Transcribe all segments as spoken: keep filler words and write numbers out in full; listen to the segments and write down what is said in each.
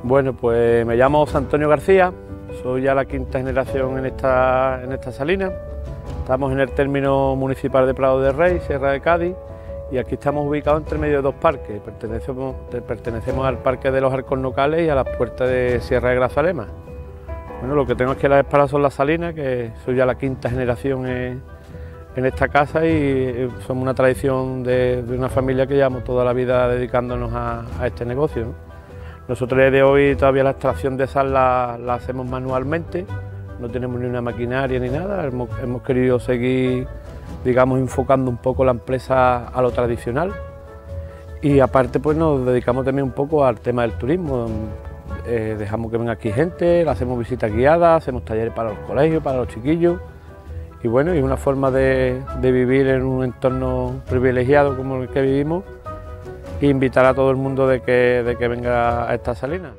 Bueno, pues me llamo José Antonio García, soy ya la quinta generación en esta, en esta salina. Estamos en el término municipal de Prado de Rey, Sierra de Cádiz, y aquí estamos ubicados entre medio de dos parques. Pertenecemos, pertenecemos al Parque de los Arcos Nocales y a las puertas de Sierra de Grazalema. Bueno, lo que tengo aquí a la espalda son las salinas, que soy ya la quinta generación en, en esta casa y somos una tradición de, de una familia que llevamos toda la vida dedicándonos a, a este negocio, ¿no? Nosotros a día de hoy todavía la extracción de sal la, la hacemos manualmente, no tenemos ni una maquinaria ni nada, hemos, hemos querido seguir, digamos, enfocando un poco la empresa a lo tradicional y aparte pues nos dedicamos también un poco al tema del turismo, eh, dejamos que venga aquí gente, le hacemos visitas guiadas, hacemos talleres para los colegios, para los chiquillos y bueno, es una forma de, de vivir en un entorno privilegiado como el que vivimos e invitar a todo el mundo de que, de que venga a esta salina.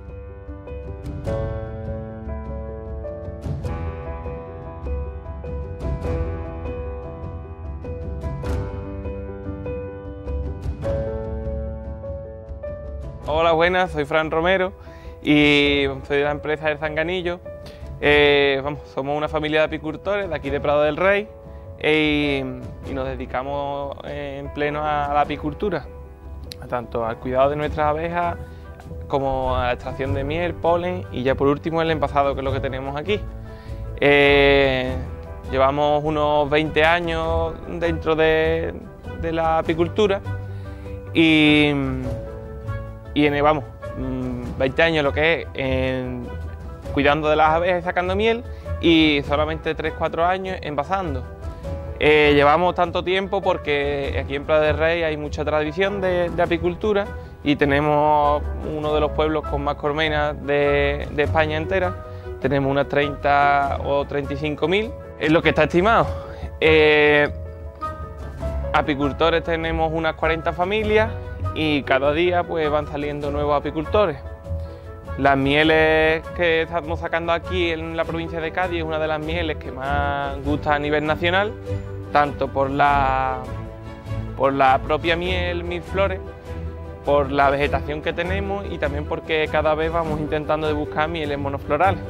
Hola, buenas, soy Fran Romero y soy de la empresa El Zanganillo. Eh, vamos, somos una familia de apicultores de aquí de Prado del Rey e, y nos dedicamos en pleno a la apicultura, tanto al cuidado de nuestras abejas como a la extracción de miel, polen y ya por último el envasado, que es lo que tenemos aquí. Eh, llevamos unos veinte años dentro de, de la apicultura y, y en, vamos, veinte años lo que es en, cuidando de las abejas y sacando miel y solamente tres cuatro años envasando. Eh, llevamos tanto tiempo porque aquí en Prado del Rey hay mucha tradición de, de apicultura y tenemos uno de los pueblos con más colmenas de, de España entera. Tenemos unas treinta o treinta y cinco mil, es lo que está estimado. Eh, apicultores tenemos unas cuarenta familias y cada día pues van saliendo nuevos apicultores. Las mieles que estamos sacando aquí en la provincia de Cádiz es una de las mieles que más gusta a nivel nacional, tanto por la, por la propia miel, mil flores, por la vegetación que tenemos y también porque cada vez vamos intentando de buscar mieles monoflorales.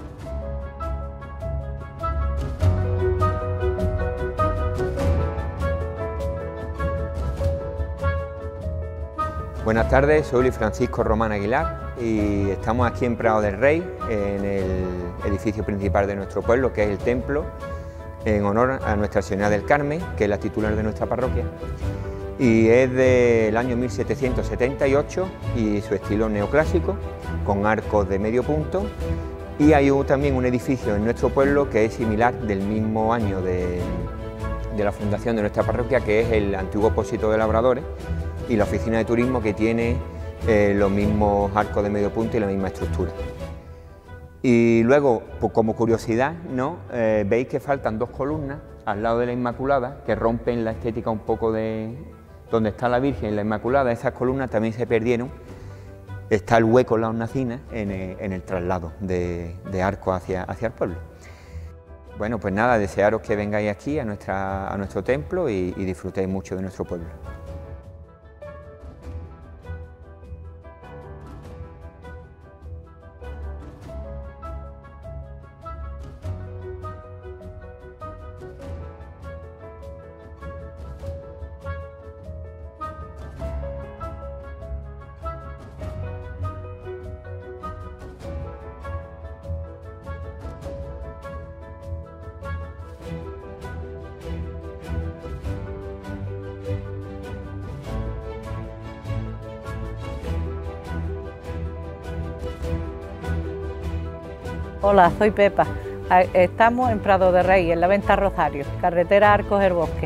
Buenas tardes, soy Luis Francisco Román Aguilar y estamos aquí en Prado del Rey, en el edificio principal de nuestro pueblo, que es el templo, en honor a Nuestra Señora del Carmen, que es la titular de nuestra parroquia, y es del año mil setecientos setenta y ocho y su estilo neoclásico, con arcos de medio punto, y hay también un edificio en nuestro pueblo que es similar, del mismo año de, de la fundación de nuestra parroquia, que es el antiguo Pósito de Labradores, y la oficina de turismo, que tiene eh, los mismos arcos de medio punto y la misma estructura. Y luego, pues, como curiosidad, ¿no? Eh, veis que faltan dos columnas al lado de la Inmaculada, que rompen la estética un poco de donde está la Virgen y la Inmaculada. Esas columnas también se perdieron. Está el hueco en la hornacina en el, en el traslado de, de arco hacia, hacia el pueblo. Bueno, pues nada, desearos que vengáis aquí a, nuestra, a nuestro templo y, y disfrutéis mucho de nuestro pueblo. Hola, soy Pepa. Estamos en Prado de Rey, en la venta Rosario, carretera Arcos del Bosque.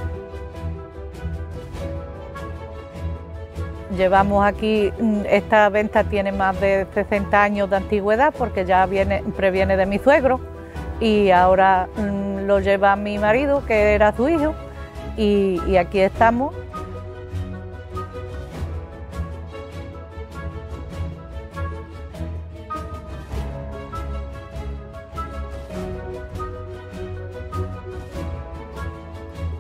Llevamos aquí, esta venta tiene más de sesenta años de antigüedad porque ya viene, previene de mi suegro y ahora mmm, lo lleva mi marido, que era su hijo, y, y aquí estamos.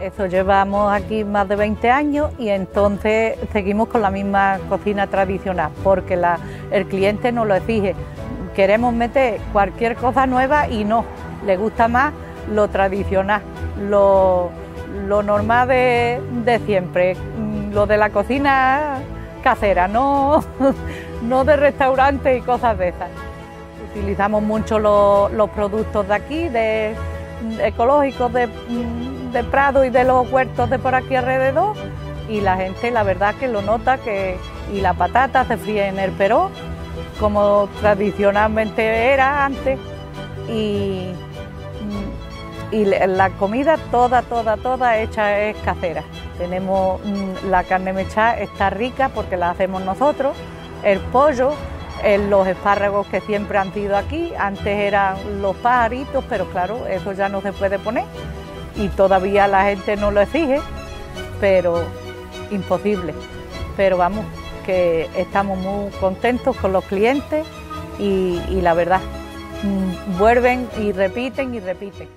Eso llevamos aquí más de veinte años y entonces seguimos con la misma cocina tradicional, porque la, el cliente nos lo exige. Queremos meter cualquier cosa nueva y no, le gusta más lo tradicional, lo, lo normal de, de siempre, lo de la cocina casera, no, no de restaurante y cosas de esas. Utilizamos mucho lo, los productos de aquí, de, ecológicos de, de Prado y de los huertos de por aquí alrededor, y la gente la verdad que lo nota, que y la patata se fríe en el peró, como tradicionalmente era antes, y, y la comida toda, toda, toda hecha es casera. Tenemos la carne mechada, está rica porque la hacemos nosotros, el pollo, los espárragos que siempre han sido aquí, antes eran los pajaritos, pero claro, eso ya no se puede poner y todavía la gente no lo exige, pero imposible. Pero vamos, que estamos muy contentos con los clientes y, y la verdad, mmm, vuelven y repiten y repiten.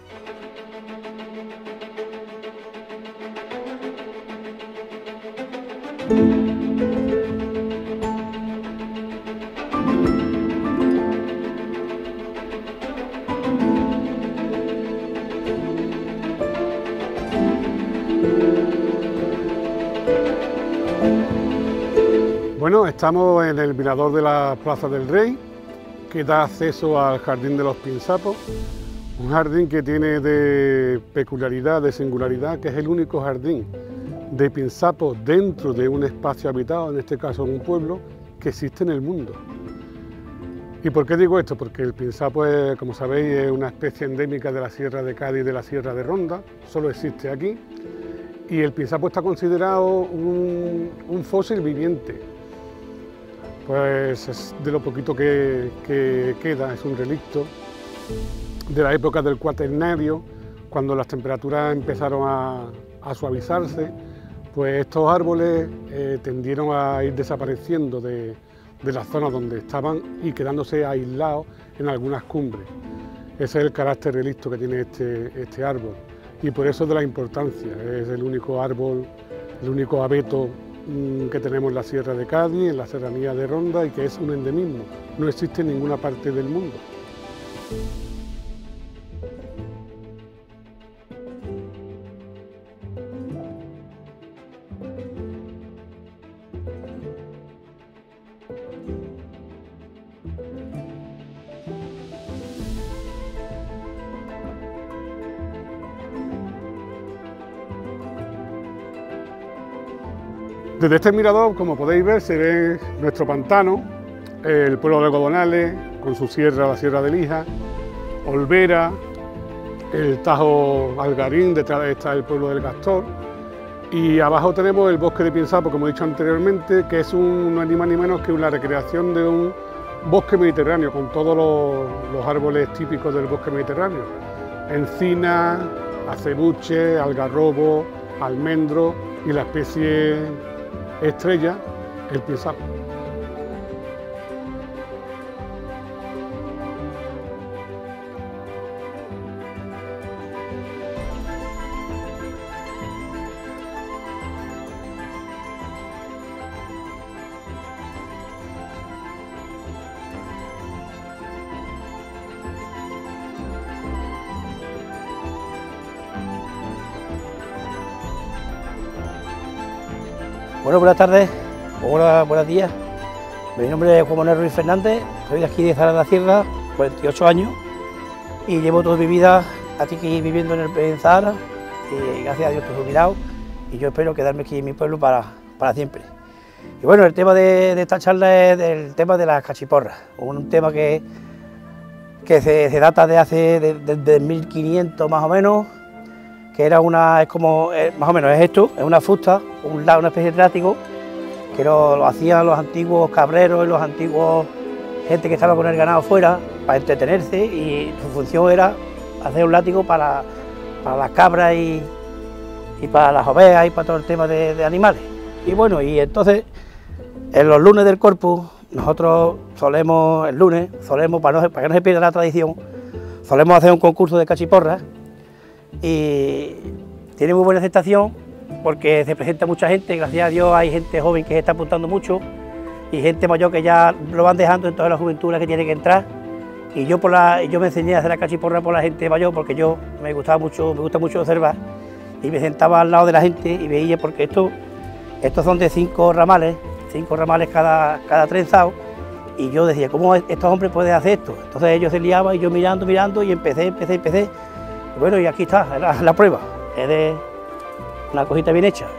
Bueno, estamos en el mirador de la Plaza del Rey, que da acceso al Jardín de los Pinsapos, un jardín que tiene de peculiaridad, de singularidad, que es el único jardín de pinsapos dentro de un espacio habitado, en este caso en un pueblo, que existe en el mundo. ¿Y por qué digo esto? Porque el pinsapo, es, como sabéis, es una especie endémica de la Sierra de Cádiz y de la Sierra de Ronda, solo existe aquí, y el pinsapo está considerado un, un fósil viviente. Pues es de lo poquito que, que queda, es un relicto de la época del Cuaternario, cuando las temperaturas empezaron a, a suavizarse, pues estos árboles eh, tendieron a ir desapareciendo de, de las zonas donde estaban y quedándose aislados en algunas cumbres. Ese es el carácter relicto que tiene este, este árbol y por eso de la importancia, es el único árbol, el único abeto que tenemos en la Sierra de Cádiz, en la serranía de Ronda, y que es un endemismo, no existe en ninguna parte del mundo. Desde este mirador, como podéis ver, se ve nuestro pantano, el pueblo de Godonales, con su sierra, la Sierra de Lija, Olvera, el Tajo Algarín, detrás está el pueblo del Castor, y abajo tenemos el bosque de Pinsapo, como he dicho anteriormente, que es un, no es ni más ni menos que una recreación de un bosque mediterráneo, con todos los, los árboles típicos del bosque mediterráneo, encina, acebuche, algarrobo, almendro y la especie estrella, el pinsapo. Bueno, buenas tardes, buenas, buenos días. Mi nombre es Juan Manuel Ruiz Fernández, soy de aquí de Zara de la Sierra, cuarenta y ocho años, y llevo toda mi vida aquí viviendo en, el, en Zara, y gracias a Dios estoy jubilado, y yo espero quedarme aquí en mi pueblo para, para siempre. Y bueno, el tema de, de esta charla es el tema de las cachiporras, un tema que, que se, se data de hace, desde de, de mil quinientos más o menos, que era una, es como, es, más o menos es esto, es una fusta, un, una especie de látigo, que lo, lo hacían los antiguos cabreros y los antiguos gente que estaba con el ganado fuera para entretenerse, y su función era hacer un látigo para, para las cabras y, y para las ovejas y para todo el tema de, de animales. Y bueno, y entonces en los lunes del Corpus, nosotros solemos, el lunes, solemos, para, no, para que no se pierda la tradición, solemos hacer un concurso de cachiporras. Y, tiene muy buena aceptación porque se presenta mucha gente, gracias a Dios hay gente joven que se está apuntando mucho y gente mayor que ya lo van dejando en toda la juventud la que tiene que entrar. Y yo, por la, yo me enseñé a hacer la cachiporra por la gente mayor porque yo me gustaba mucho, me gusta mucho observar y me sentaba al lado de la gente y veía, porque esto, estos son de cinco ramales, cinco ramales cada, cada trenzado, y yo decía, ¿cómo estos hombres pueden hacer esto? Entonces ellos se liaban y yo mirando, mirando y empecé, empecé, empecé. Y bueno, y aquí está la, la prueba, es de una cosita bien hecha.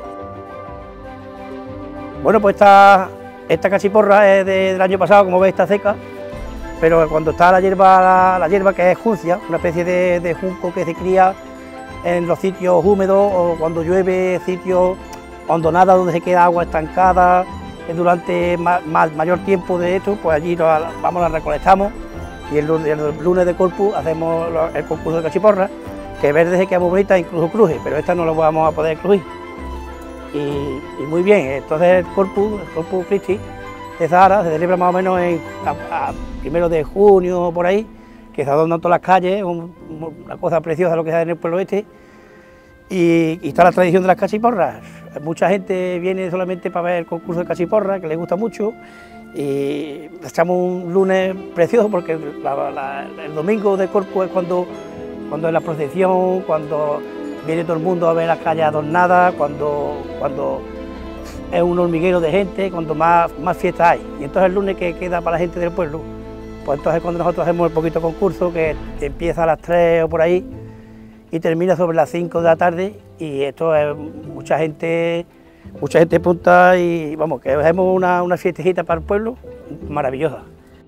Bueno, pues esta, esta cachiporra es de, del año pasado, como veis está seca, pero cuando está la hierba, la, la hierba que es juncia, una especie de, de junco que se cría en los sitios húmedos o cuando llueve, sitios hondonadas donde se queda agua estancada durante ma, ma, mayor tiempo de esto, pues allí lo, vamos, la recolectamos y el, el lunes de Corpus hacemos el concurso de cachiporra, que verde se queda muy bonita, incluso cruje, pero esta no lo vamos a poder crujir. Y, y muy bien, entonces el Corpus, el Corpus Christi de Zahara se celebra más o menos en a, a primero de junio por ahí, que se adornan todas las calles, un, una cosa preciosa lo que se hace en el pueblo este, y, y está la tradición de las cachiporras. Mucha gente viene solamente para ver el concurso de cachiporra, que les gusta mucho, y echamos un lunes precioso porque la, la, el domingo de Corpus es cuando, cuando es la procesión, cuando viene todo el mundo a ver las calles adornadas, cuando, cuando es un hormiguero de gente, cuando más, más fiesta hay. Y entonces el lunes que queda para la gente del pueblo, pues entonces cuando nosotros hacemos el poquito concurso, que, que empieza a las tres o por ahí y termina sobre las cinco de la tarde, y esto es mucha gente, mucha gente punta y vamos, que hacemos una, una fiestecita para el pueblo maravillosa.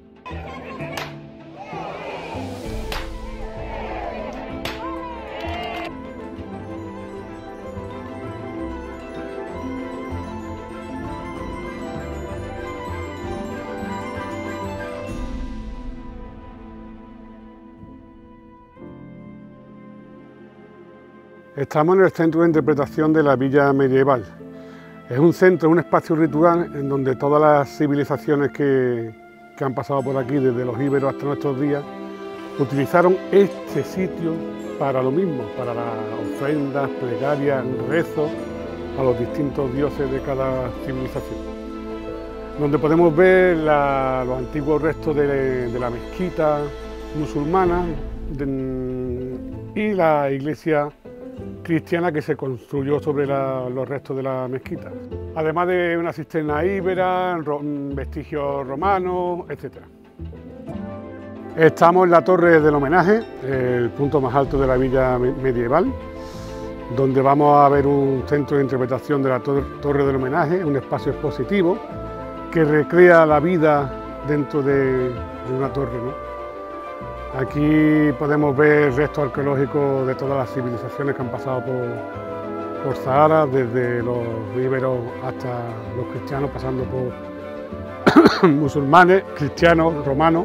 Estamos en el centro de interpretación de la Villa Medieval. Es un centro, un espacio ritual en donde todas las civilizaciones que, que han pasado por aquí, desde los íberos hasta nuestros días, utilizaron este sitio para lo mismo, para las ofrendas, plegarias, rezos a los distintos dioses de cada civilización. Donde podemos ver la, los antiguos restos de, de la mezquita musulmana de, y la iglesia cristiana que se construyó sobre la, los restos de la mezquita, además de una cisterna íbera, ro, vestigios romanos, etcétera. Estamos en la Torre del Homenaje, el punto más alto de la villa medieval, donde vamos a ver un centro de interpretación de la Torre del Homenaje, un espacio expositivo que recrea la vida dentro de, de una torre, ¿no? Aquí podemos ver restos arqueológicos de todas las civilizaciones que han pasado por, por Zahara, desde los íberos hasta los cristianos, pasando por musulmanes, cristianos, romanos.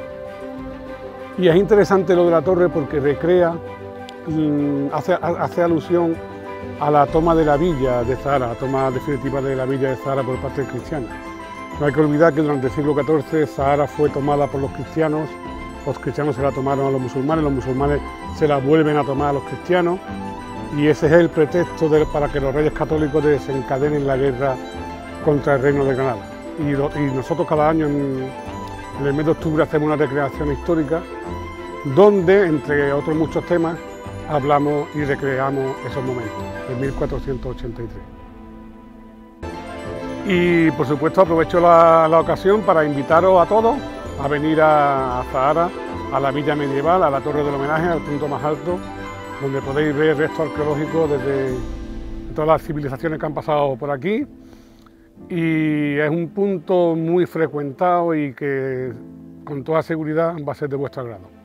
Y es interesante lo de la torre porque recrea, hace, hace alusión a la toma de la villa de Zahara, la toma definitiva de la villa de Zahara por parte de cristianos. No hay que olvidar que durante el siglo catorce Zahara fue tomada por los cristianos. Los cristianos se la tomaron a los musulmanes, los musulmanes se la vuelven a tomar a los cristianos, y ese es el pretexto de, para que los reyes católicos desencadenen la guerra contra el Reino de Granada. Y, lo, y nosotros cada año en, en el mes de octubre hacemos una recreación histórica donde, entre otros muchos temas, hablamos y recreamos esos momentos, en mil cuatrocientos ochenta y tres. Y por supuesto aprovecho la, la ocasión para invitaros a todos a venir a, a Zahara, a la Villa Medieval, a la Torre del Homenaje, al punto más alto, donde podéis ver restos arqueológicos desde todas las civilizaciones que han pasado por aquí, y es un punto muy frecuentado y que con toda seguridad va a ser de vuestro agrado.